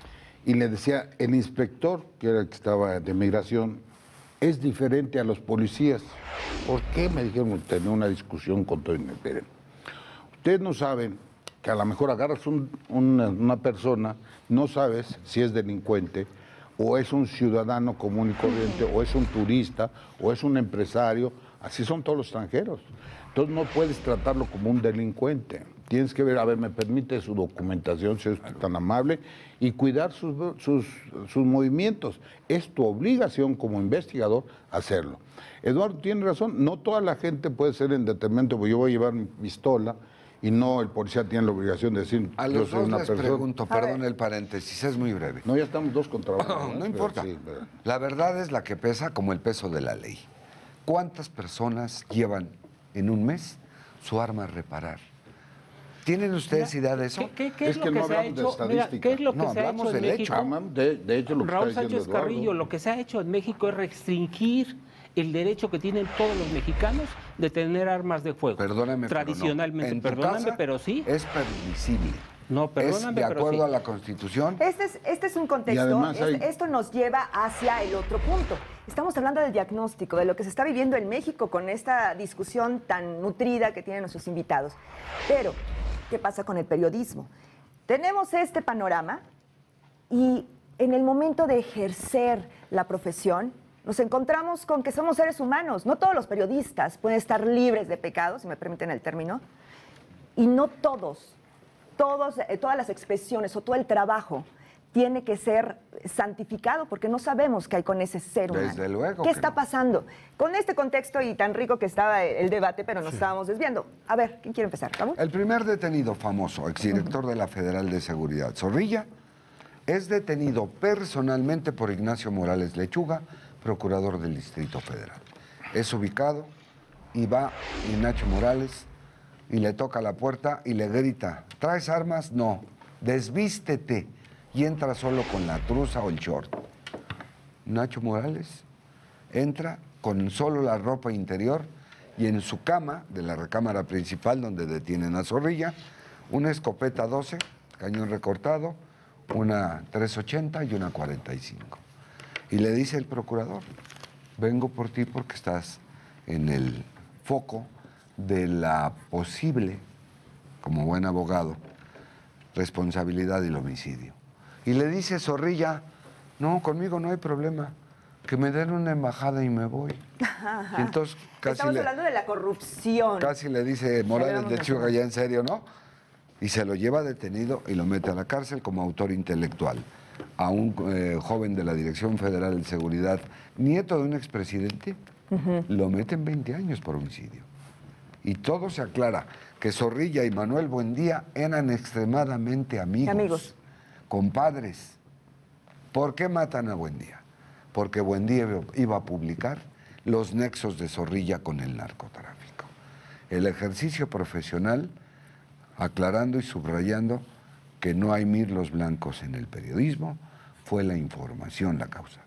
y le decía, el inspector, que era el que estaba de migración, es diferente a los policías. ¿Por qué? Me dijeron, tenía una discusión con todo. Miren, ustedes no saben que a lo mejor agarras un- una, una persona, no sabes si es delincuente, o es un ciudadano común y corriente, o es un turista, o es un empresario. Así son todos los extranjeros. Entonces no puedes tratarlo como un delincuente. Tienes que ver, a ver, me permite su documentación, si es tan amable, y cuidar sus, sus, sus movimientos. Es tu obligación como investigador hacerlo. Eduardo tiene razón, no toda la gente puede ser en detrimento, porque yo voy a llevar mi pistola y no el policía tiene la obligación de decir, A yo los soy dos una les persona. pregunto, A ver. perdón el paréntesis, es muy breve. No, ya estamos dos contra uno. No, ¿verdad? no Pero importa. sí, ¿verdad? La verdad es la que pesa como el peso de la ley. ¿Cuántas personas llevan en un mes su arma a reparar? ¿Tienen ustedes idea de eso? ¿Qué, qué- qué es, Es lo que que, no se ha hablamos de hecho? Mira, estadística. ¿qué es lo que No, se ha hablamos hecho en del México? hecho. Hablamos de, de hecho, lo que Raúl está diciendo Sánchez Carrillo, Eduardo. lo que se ha hecho en México es restringir el derecho que tienen todos los mexicanos de tener armas de fuego. Perdóname, pero no. Tradicionalmente, En tu perdóname, casa pero sí. Es permisible. No, perdóname, Es de pero acuerdo sí. a la Constitución. Este es, este es un contexto, además es- hay- esto nos lleva hacia el otro punto. Estamos hablando del diagnóstico, de lo que se está viviendo en México con esta discusión tan nutrida que tienen nuestros invitados. Pero, ¿qué pasa con el periodismo? Tenemos este panorama y en el momento de ejercer la profesión, nos encontramos con que somos seres humanos. No todos los periodistas pueden estar libres de pecados, si me permiten el término, y no todos, todos eh, todas las expresiones o todo el trabajo tiene que ser santificado porque no sabemos qué hay con ese ser humano. Desde luego ¿Qué que está no. pasando? Con este contexto y tan rico que estaba el debate, pero nos estábamos desviando. A ver, ¿quién quiere empezar? ¿Raúl? El primer detenido famoso, exdirector de la Federal de Seguridad, Zorrilla, es detenido personalmente por Ignacio Morales Lechuga, procurador del Distrito Federal. Es ubicado y va Ignacio Morales y le toca la puerta y le grita, ¿traes armas? No, desvístete y entra solo con la truza o el short. Nacho Morales entra con solo la ropa interior y en su cama de la recámara principal donde detienen a Zorrilla, una escopeta doce, cañón recortado, una tres ochenta y una cuarenta y cinco. Y le dice el procurador, vengo por ti porque estás en el foco de la posible, como buen abogado, responsabilidad del homicidio. Y le dice Zorrilla, no, conmigo no hay problema. que me den una embajada y me voy. Y entonces casi Estamos le, hablando de la corrupción. Casi le dice Morales de Sabemos Chuga, ya en serio, ¿no? Y se lo lleva detenido y lo mete a la cárcel como autor intelectual. A un eh, joven de la Dirección Federal de Seguridad, nieto de un expresidente, uh-huh. lo meten veinte años por homicidio. Y todo se aclara que Zorrilla y Manuel Buendía eran extremadamente amigos, amigos, compadres. ¿Por qué matan a Buendía? Porque Buendía iba a publicar los nexos de Zorrilla con el narcotráfico. El ejercicio profesional, aclarando y subrayando que no hay mirlos blancos en el periodismo, fue la información la causa.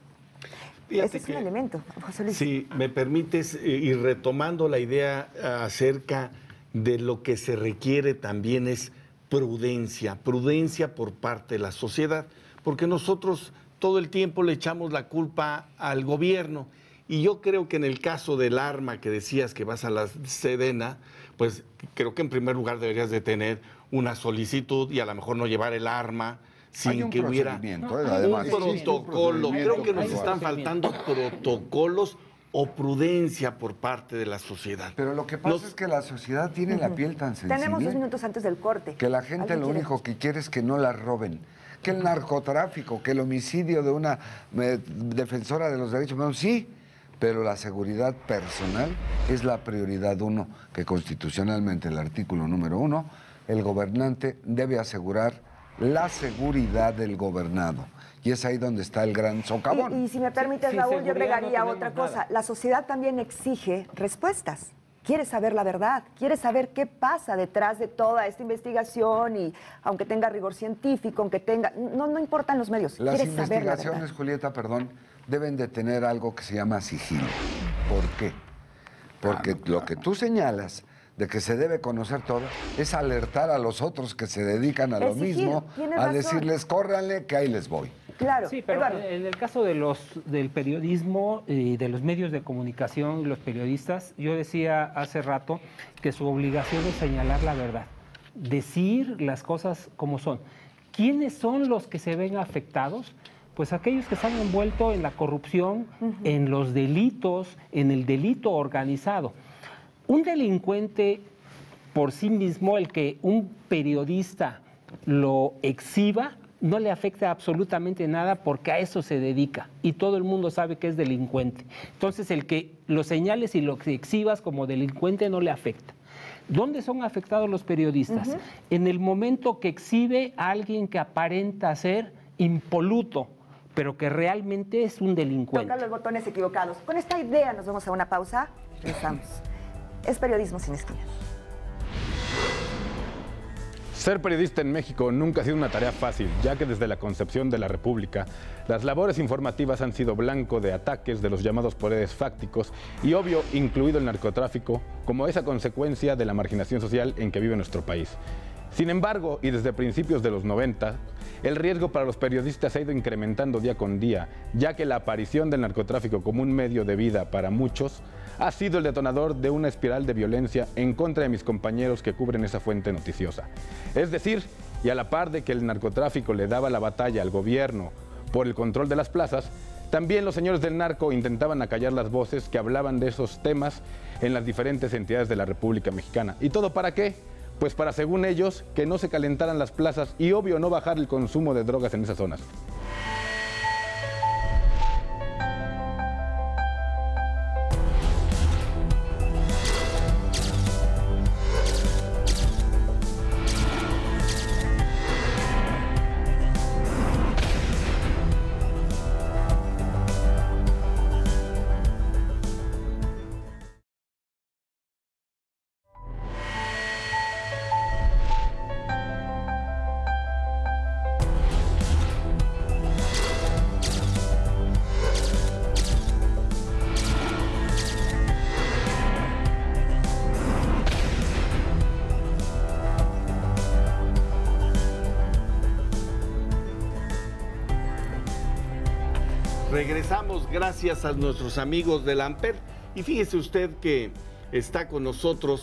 Ese es un elemento, José Luis. Si me permites, eh, y retomando la idea acerca de lo que se requiere también es prudencia, prudencia por parte de la sociedad, porque nosotros todo el tiempo le echamos la culpa al gobierno. Y yo creo que en el caso del arma que decías que vas a la Sedena, pues creo que en primer lugar deberías de tener una solicitud y a lo mejor no llevar el arma sin que hubiera un además, protocolo. Creo que nos están faltando protocolos o prudencia por parte de la sociedad. Pero lo que pasa Los... es que la sociedad tiene uh-huh. la piel tan sensible. Tenemos dos minutos antes del corte. Que la gente lo único quiere? que quiere es que no la roben. Que el narcotráfico, que el homicidio de una eh, defensora de los derechos humanos, sí, pero la seguridad personal es la prioridad uno, que constitucionalmente el artículo número uno, el gobernante debe asegurar la seguridad del gobernado. Y es ahí donde está el gran socavón. Y, y si me permites, sí, Raúl, yo agregaría no otra cosa. Nada. La sociedad también exige respuestas. Quiere saber la verdad, quiere saber qué pasa detrás de toda esta investigación y aunque tenga rigor científico, aunque tenga... No, no importan los medios, Las quiere saber la verdad. Las investigaciones, Julieta, perdón, deben de tener algo que se llama sigilo. ¿Por qué? Porque claro, claro. lo que tú señalas de que se debe conocer todo es alertar a los otros que se dedican a lo mismo, a decirles, córranle, que ahí les voy. Claro, sí, pero Eduardo. En el caso de los del periodismo y de los medios de comunicación y los periodistas, yo decía hace rato que su obligación es señalar la verdad, decir las cosas como son. ¿Quiénes son los que se ven afectados? Pues aquellos que están envueltos en la corrupción, uh-huh. en los delitos, en el delito organizado. Un delincuente por sí mismo, el que un periodista lo exhiba, no le afecta absolutamente nada porque a eso se dedica y todo el mundo sabe que es delincuente. Entonces, el que lo señales y lo exhibas como delincuente no le afecta. ¿Dónde son afectados los periodistas? Uh-huh. En el momento que exhibe a alguien que aparenta ser impoluto, pero que realmente es un delincuente. Toca los botones equivocados. Con esta idea nos vamos a una pausa. Regresamos. Es Periodismo Sin Esquinas. Ser periodista en México nunca ha sido una tarea fácil, ya que desde la concepción de la República, las labores informativas han sido blanco de ataques de los llamados poderes fácticos y, obvio, incluido el narcotráfico, como esa consecuencia de la marginación social en que vive nuestro país. Sin embargo, y desde principios de los noventa, el riesgo para los periodistas ha ido incrementando día con día, ya que la aparición del narcotráfico como un medio de vida para muchos ha sido el detonador de una espiral de violencia en contra de mis compañeros que cubren esa fuente noticiosa. Es decir, y a la par de que el narcotráfico le daba la batalla al gobierno por el control de las plazas, también los señores del narco intentaban acallar las voces que hablaban de esos temas en las diferentes entidades de la República Mexicana. ¿Y todo para qué? Pues para, según ellos, que no se calentaran las plazas y, obvio, no bajar el consumo de drogas en esas zonas. Regresamos gracias a nuestros amigos del Amper y fíjese usted que está con nosotros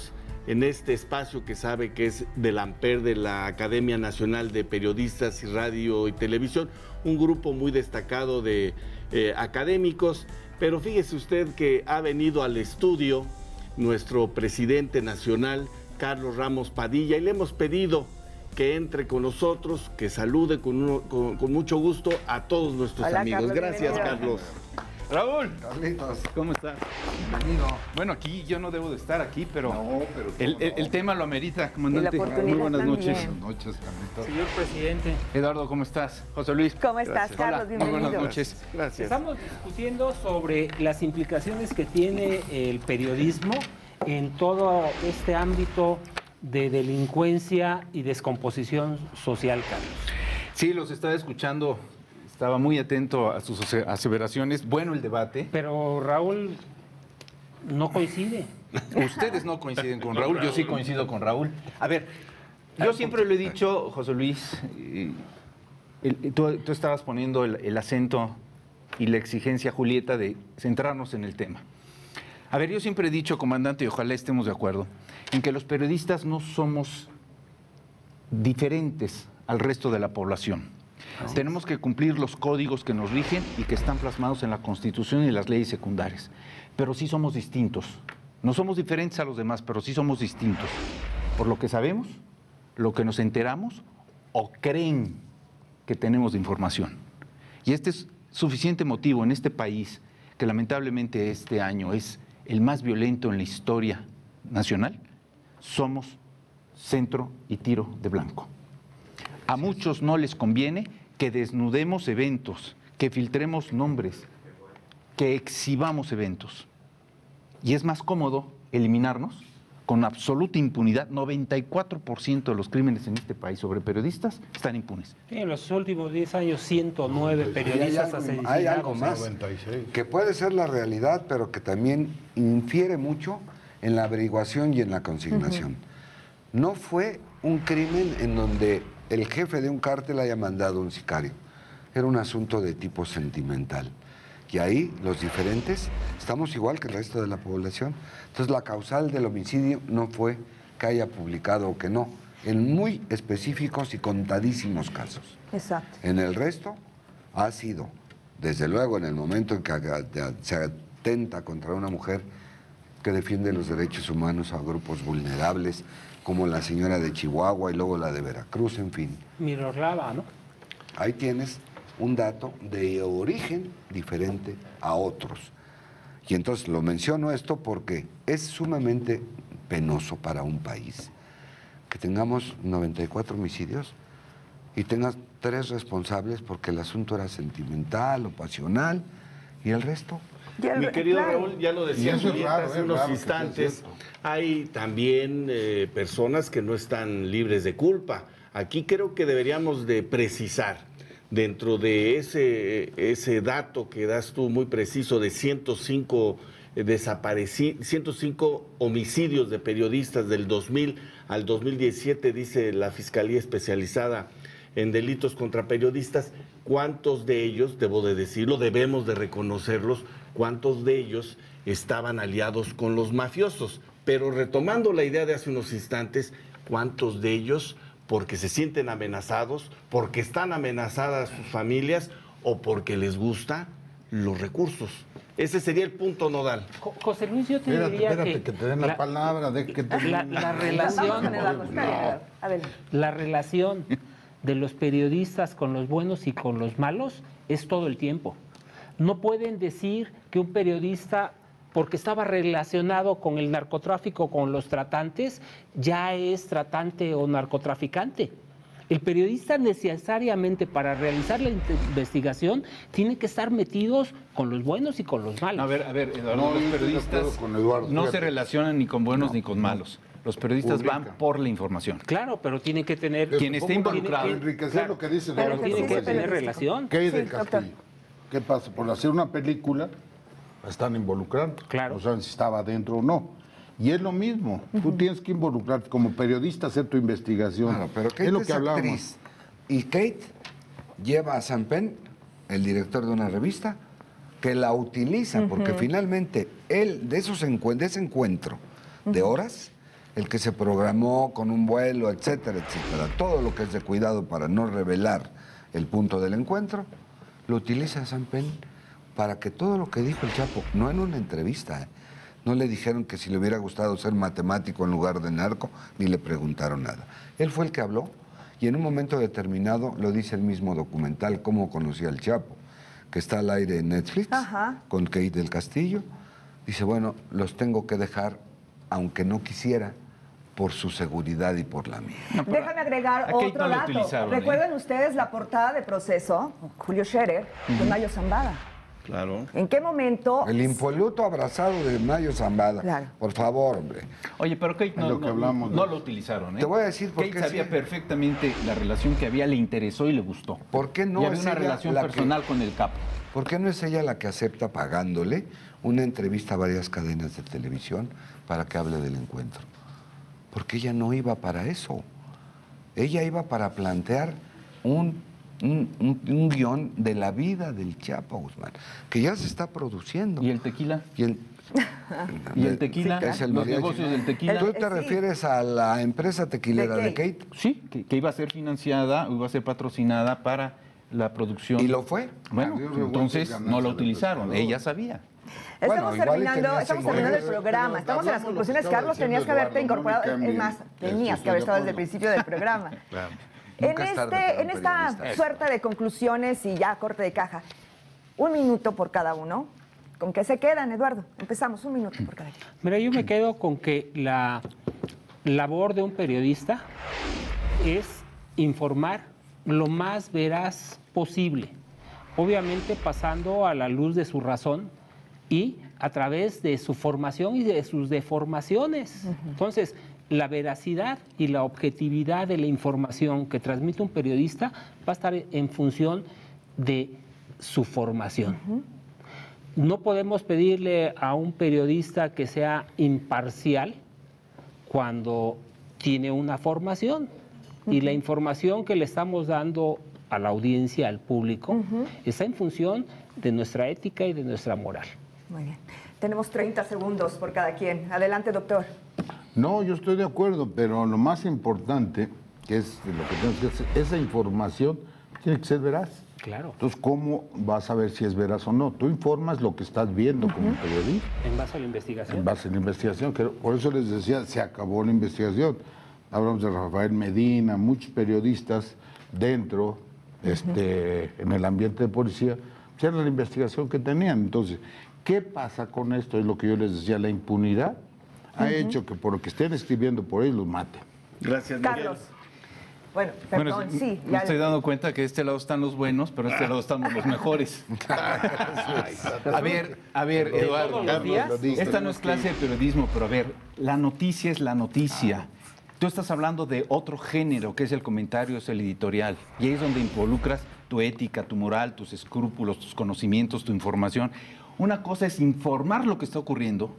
en este espacio que sabe que es del AMPER, de la Academia Nacional de Periodistas y Radio y Televisión, un grupo muy destacado de eh, académicos, pero fíjese usted que ha venido al estudio nuestro presidente nacional, Carlos Ramos Padilla, y le hemos pedido que entre con nosotros, que salude con, uno, con, con mucho gusto a todos nuestros Hola, amigos. Carlos, Gracias, bienvenido. Carlos. Raúl, Carlitos, ¿cómo estás? bienvenido. Bueno, aquí yo no debo de estar aquí, pero, No, pero el, cómo el- no. el tema lo amerita, comandante. Y la oportunidad Muy buenas también. noches. Buenas noches, Carlitos. Señor presidente, Eduardo, ¿cómo estás? José Luis. ¿Cómo estás, Gracias. Carlos? Hola, muy Bienvenido. buenas noches. Gracias. estamos discutiendo sobre las implicaciones que tiene el periodismo en todo este ámbito de delincuencia y descomposición social, Carlos. Sí, los estaba escuchando, estaba muy atento a sus ase- aseveraciones. Bueno el debate. Pero Raúl no coincide. Ustedes no coinciden con Raúl, yo sí coincido con Raúl. A ver, yo siempre lo he dicho, José Luis, eh, el- tú, tú estabas poniendo el, el acento y la exigencia, Julieta, de centrarnos en el tema. A ver, yo siempre he dicho, comandante, y ojalá estemos de acuerdo, en que los periodistas no somos diferentes al resto de la población. Tenemos que cumplir los códigos que nos rigen y que están plasmados en la Constitución y las leyes secundarias. Pero sí somos distintos. No somos diferentes a los demás, pero sí somos distintos. Por lo que sabemos, lo que nos enteramos o creen que tenemos de información. Y este es suficiente motivo en este país, que lamentablemente este año es el más violento en la historia nacional, somos centro y tiro de blanco. A muchos no les conviene que desnudemos eventos, que filtremos nombres, que exhibamos eventos. Y es más cómodo eliminarnos con absoluta impunidad. noventa y cuatro por ciento de los crímenes en este país sobre periodistas están impunes. En los últimos diez años, ciento nueve periodistas Y hay algo, asesinados. hay algo más que puede ser la realidad, pero que también infiere mucho en la averiguación y en la consignación. No fue un crimen en donde el jefe de un cártel haya mandado un sicario. Era un asunto de tipo sentimental. Y ahí los diferentes estamos igual que el resto de la población. Entonces la causal del homicidio no fue que haya publicado o que no, en muy específicos y contadísimos casos. Exacto. En el resto ha sido, desde luego, en el momento en que aga- se atenta contra una mujer que defiende los derechos humanos a grupos vulnerables, como la señora de Chihuahua y luego la de Veracruz, en fin. Miroslava, ¿no? Ahí tienes un dato de origen diferente a otros. Y entonces lo menciono esto porque es sumamente penoso para un país que tengamos noventa y cuatro homicidios y tengas tres responsables porque el asunto era sentimental o pasional y el resto. Ya, Mi querido claro. Raúl, ya lo Y decía eso es Julieta raro, hace es unos raro que sea instantes, cierto. hay también eh, personas que no están libres de culpa. Aquí creo que deberíamos de precisar, dentro de ese, ese dato que das tú muy preciso de ciento cinco desaparecidos, ciento cinco homicidios de periodistas del dos mil al dos mil diecisiete, dice la Fiscalía Especializada en Delitos contra Periodistas, ¿cuántos de ellos, debo de decirlo, debemos de reconocerlos, cuántos de ellos estaban aliados con los mafiosos? Pero retomando la idea de hace unos instantes, ¿cuántos de ellos porque se sienten amenazados, porque están amenazadas sus familias o porque les gustan los recursos? Ese sería el punto nodal. Jo- José Luis, yo te Espérate, diría espérate, que, que te den la, palabra, de que te la, la Vamos relación, con Eduardo. Está bien, Eduardo. Adelante. la relación de los periodistas con los buenos y con los malos es todo el tiempo. No pueden decir que un periodista, porque estaba relacionado con el narcotráfico, con los tratantes, ya es tratante o narcotraficante. El periodista necesariamente para realizar la investigación tiene que estar metidos con los buenos y con los malos. A ver, a ver, Eduardo, No, los yo estoy de periodistas acuerdo con Eduardo, no se fíjate. relacionan ni con buenos ni con malos. Los periodistas Publica. van por la información. Claro, pero tiene que tener... Quien esté Pongo una- involucrado. para enriquecer Claro. lo que dice Pero Eduardo, tiene que voy a tener decir. relación. ¿Qué hay Sí, de doctor. Castillo? ¿Qué pasa? Por hacer una película, la están involucrando. Claro. No saben si estaba dentro o no. Y es lo mismo. Tú tienes que involucrarte como periodista, hacer tu investigación. Claro, pero Kate es lo es que hablábamos. actriz. Y Kate lleva a Sam Penn, el director de una revista, que la utiliza, porque finalmente él, de, esos encuen- de ese encuentro de horas, el que se programó con un vuelo, etcétera, etcétera. Todo lo que es de cuidado para no revelar el punto del encuentro, lo utiliza Sampen para que todo lo que dijo el Chapo, no en una entrevista, ¿eh? No le dijeron que si le hubiera gustado ser matemático en lugar de narco, ni le preguntaron nada. Él fue el que habló y en un momento determinado, lo dice el mismo documental, Cómo conocí al Chapo, que está al aire en Netflix, Ajá. con Kate del Castillo. Dice, bueno, los tengo que dejar, aunque no quisiera, por su seguridad y por la mía. No, pero Déjame agregar a Kate otro no la dato. utilizaron, ¿eh? ¿Recuerdan ustedes la portada de Proceso? Julio Scherer, de Mayo Zambada. Claro. ¿En qué momento? El impoluto abrazado de Mayo Zambada. Claro. Por favor, hombre. Oye, pero Kate no, lo que no- hablamos no de- lo utilizaron, ¿eh? Te voy a decir por Kate qué sabía sí. perfectamente la relación que había, le interesó y le gustó. ¿Por qué no Y había es una ella relación la que- personal con el capo. ¿Por qué no es ella la que acepta pagándole una entrevista a varias cadenas de televisión para que hable del encuentro? Porque ella no iba para eso. Ella iba para plantear un, un, un- un guión de la vida del Chapo Guzmán, que ya se está produciendo. ¿Y el tequila? Y el, ¿Y el tequila? Es el Los mariachi. negocios del tequila. ¿Tú El- te sí. refieres a la empresa tequilera De de Kate. Kate? Sí, que, que iba a ser financiada, iba a ser patrocinada para la producción. ¿Y lo fue? Bueno, Adiós, revueltas, entonces ganancias no lo de utilizaron, pescador. ella sabía. Estamos Bueno, igual y terminando, tenía estamos seguidores. terminando el programa, Pero estamos en las hablamos lo que conclusiones. estaba Carlos, tenías que diciendo haberte Eduardo, incorporado, no me es más, cambien. tenías Estoy que haber de estado desde el acuerdo. principio del programa. En, Nunca es tarde para este, un en esta periodista. suerte de conclusiones y ya corte de caja, un minuto por cada uno. ¿Con qué se quedan, Eduardo? Empezamos, un minuto por cada quien. Mira, yo me quedo con que la labor de un periodista es informar lo más veraz posible, obviamente pasando a la luz de su razón y a través de su formación y de sus deformaciones. Entonces, la veracidad y la objetividad de la información que transmite un periodista va a estar en función de su formación. No podemos pedirle a un periodista que sea imparcial cuando tiene una formación. Y la información que le estamos dando a la audiencia, al público, está en función de nuestra ética y de nuestra moral. Muy bien. Tenemos treinta segundos por cada quien. Adelante, doctor. No, yo estoy de acuerdo, pero lo más importante, que es lo que tenemos que hacer, esa información tiene que ser veraz. Claro. Entonces, ¿cómo vas a ver si es veraz o no? Tú informas lo que estás viendo como periodista, En base a la investigación. en base a la investigación. Que por eso les decía, se acabó la investigación. Hablamos de Rafael Medina, muchos periodistas dentro, este, en el ambiente de policía, pues era la investigación que tenían. Entonces, ¿qué pasa con esto? Es lo que yo les decía, la impunidad ha hecho que por lo que estén escribiendo por ellos los maten. Gracias, Miguel. Carlos. Bueno, perdón, Bueno, sí. me ya- estoy dando cuenta que de este lado están los buenos, pero de este lado estamos los mejores. A ver, a ver, Eduardo. todos los días? Esta no es clase de periodismo, pero a ver, la noticia es la noticia. Tú estás hablando de otro género, que es el comentario, es el editorial. Y ahí es donde involucras tu ética, tu moral, tus escrúpulos, tus conocimientos, tu información. Una cosa es informar lo que está ocurriendo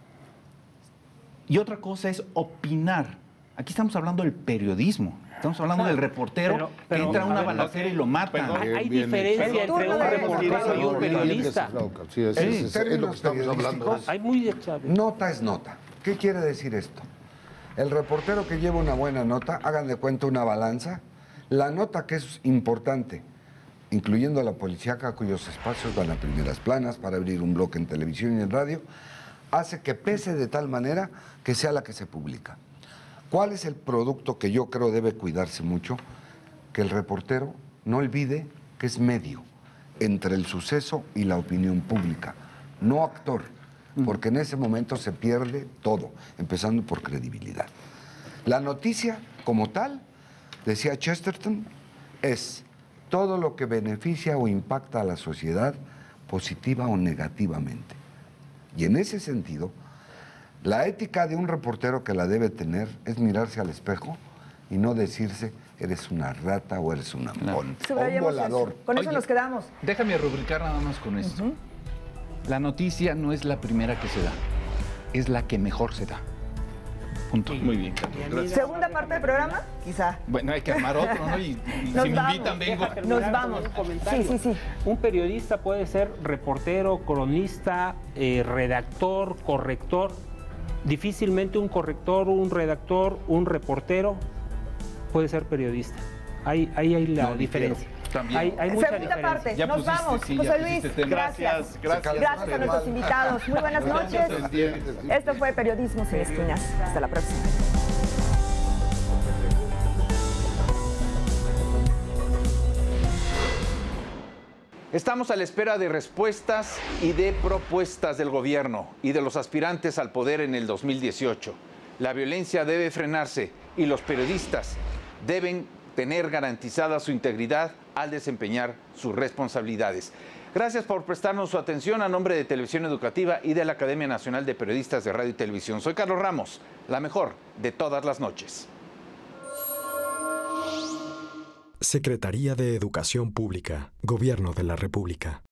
y otra cosa es opinar. Aquí estamos hablando del periodismo. Estamos hablando del reportero Pero- pero- que entra a una a ver, balacera y lo matan. Hay, hay Bien diferencia hecho. entre un Turno de reportero y un Bien periodista. descifrado, sí, es, En es- es- es términos lo que estamos hablando. periodísticos, Hay muy de- Nota es nota. ¿Qué quiere decir esto? El reportero que lleva una buena nota, hagan de cuenta una balanza, la nota que es importante, incluyendo a la policíaca cuyos espacios van a primeras planas para abrir un bloque en televisión y en radio, hace que pese de tal manera que sea la que se publica. ¿Cuál es el producto que yo creo debe cuidarse mucho? Que el reportero no olvide que es medio entre el suceso y la opinión pública, no actor, porque en ese momento se pierde todo, empezando por credibilidad. La noticia, como tal, decía Chesterton, es todo lo que beneficia o impacta a la sociedad positiva o negativamente. Y en ese sentido, la ética de un reportero que la debe tener es mirarse al espejo y no decirse eres una rata o eres un ambón o un Subrayemos eso. volador. Con eso Oye, nos quedamos. Déjame rubricar nada más con esto. La noticia no es la primera que se da, es la que mejor se da. Punto. Muy bien, Carlos. Gracias. Segunda parte del programa, quizá. Bueno, hay que armar otro, ¿no? Y, y Nos si me vamos. invitan, vengo. Deja terminar Nos vamos. con un comentario. Sí, sí, sí. Un periodista puede ser reportero, cronista, eh, redactor, corrector, Difícilmente un corrector, un redactor, un reportero puede ser periodista. Ahí, ahí hay la No, diferencia. También. Hay, hay mucha Segunda diferencia. parte, Ya nos pusiste, vamos. sí, ya José pusiste Luis, tema. gracias. Gracias. Gracias a nuestros invitados. Muy buenas noches. Esto fue Periodismo Sin Esquinas. Hasta la próxima. Estamos a la espera de respuestas y de propuestas del gobierno y de los aspirantes al poder en el dos mil dieciocho. La violencia debe frenarse y los periodistas deben tener garantizada su integridad al desempeñar sus responsabilidades. Gracias por prestarnos su atención a nombre de Televisión Educativa y de la Academia Nacional de Periodistas de Radio y Televisión. Soy Carlos Ramos, la mejor de todas las noches. Secretaría de Educación Pública, Gobierno de la República.